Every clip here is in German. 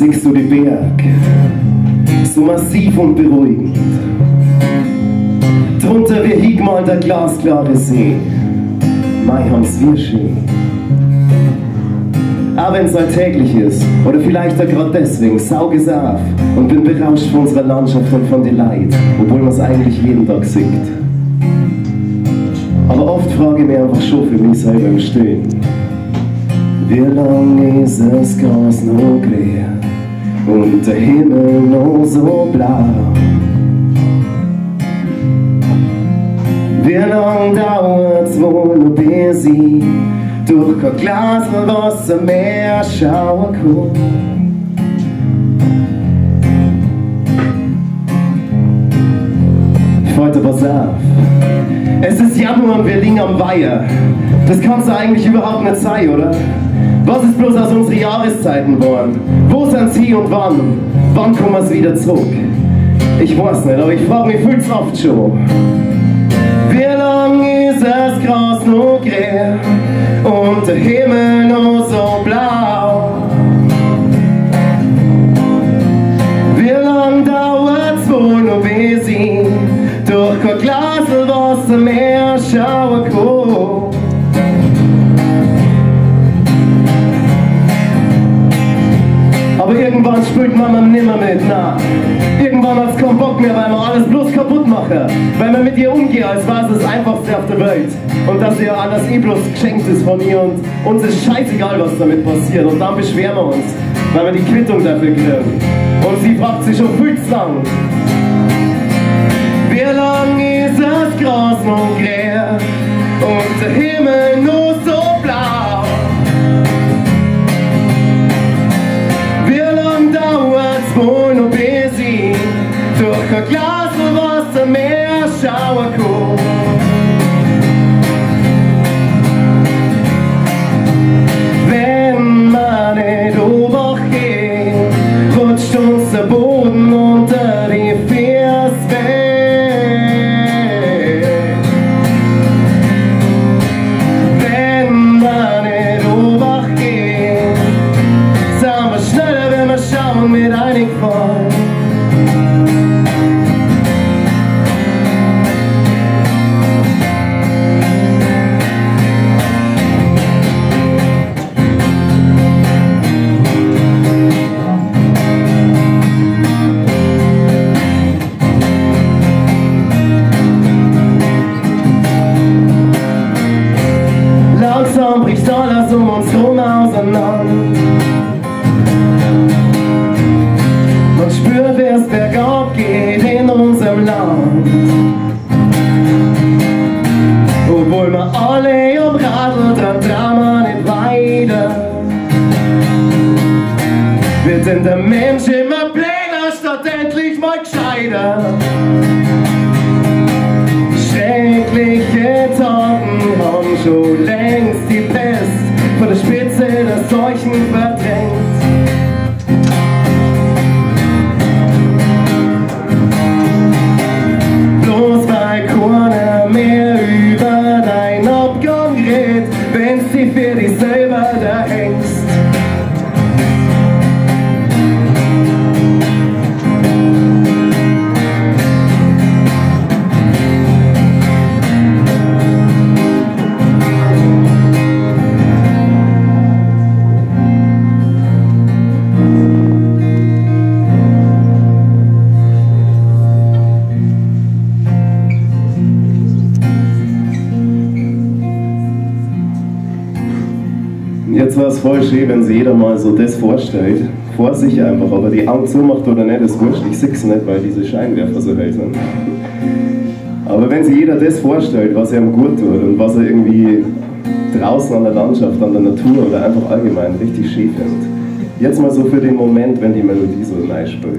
siehst du den Berg, so massiv und beruhigend. Drunter wie hingemalt der glasklare See, mei haben's wir schön. Auch wenn's alltäglich ist, oder vielleicht auch gerade deswegen, saug es auf und bin berauscht von unserer Landschaft und von den Leid, obwohl man's eigentlich jeden Tag singt. Aber oft frage ich mich einfach schon für mich selber im Stillen: Wie lang ist das Gras noch grün und der Himmel noch so blau? Wie lang dauert's wohl noch, bis ich durch kein Glas Wasser mehr schauen kann? Heute pass auf, es ist Januar und wir liegen am Weiher. Das kann's doch eigentlich überhaupt nicht sein, oder? Was ist bloß aus unseren Jahreszeiten geworden? Wo sind sie und wann? Wann kommen wir wieder zurück? Ich weiß nicht, aber ich frage mich viel's oft schon. Wie lang ist das Gras noch grün und der Himmel noch so blau? Wie lang dauert's wohl noch, bis ich durch kein Glas Wasser mehr schauen kann? Aber irgendwann spürt man nimmer mit, na. Irgendwann hat's keinen Bock mehr, weil man alles bloß kaputt machen. Weil man mit ihr umgeht, als war es das Einfachste auf der Welt. Und dass ihr alles bloß geschenkt ist von ihr und uns ist scheißegal, was damit passiert. Und dann beschweren wir uns, weil wir die Quittung dafür kriegen. Und sie fragt sich schon viel zu lang: Wie lang ist das Gras noch grün und der Himmel nur so blau? Wie lang dauert's wohl noch, bis ich durch kein Glas Wasser mehr schauen kann? Wenn man nicht obacht geht, rutscht uns der Boden unter die Füße weg. Wenn man nicht obacht geht, sind wir schneller, wenn wir schauen, mit einig fallen. Langsam bricht alles um uns herum auseinander. Man spürt, wie es bergab geht in unserem Land. Obwohl wir alle am Radl dran trauen, nicht weiter. Wird denn der Mensch immer blöder, statt endlich mal gescheiter? Schreckliche Taten haben schon längst die Pest von der Spitze der Seuchen verdrängt. Bloß weil keiner mehr über dein Abgang redet, wenn's dich für dich selber da hängst. Jetzt war es voll schön, wenn sich jeder mal so das vorstellt, vor sich einfach, ob er die Augen zumacht oder nicht, ist wurscht, ich sehe es nicht, weil diese Scheinwerfer so hell sind. Aber wenn sich jeder das vorstellt, was er ihm gut tut und was er irgendwie draußen an der Landschaft, an der Natur oder einfach allgemein richtig schön findet, jetzt mal so für den Moment, wenn die Melodie so reinspielt.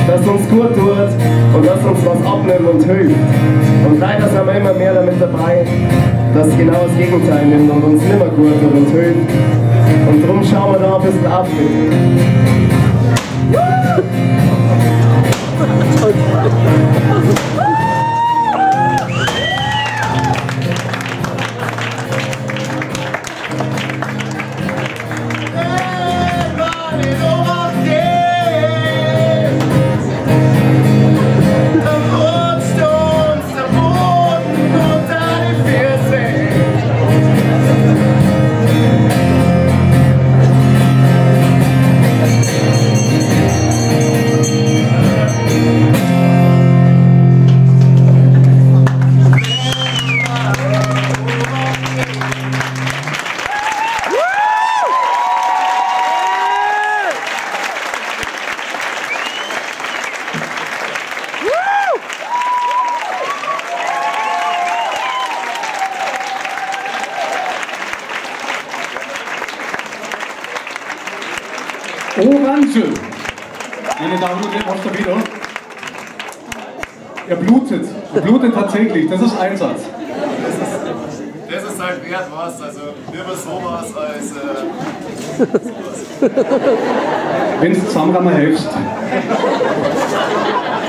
das uns gut tut und das uns was abnimmt und hilft. Und leider sind wir immer mehr damit dabei, dass genau das Gegenteil nimmt und uns nimmer gut tut und hilft. Und darum schauen wir da ein bisschen ab. Orange! Meine Damen und Herren, aus der wieder. Er blutet. Er blutet tatsächlich. Das ist Einsatz. Das ist halt wert was. Also lieber sowas als sowas. Wenn du zusammen hilfst.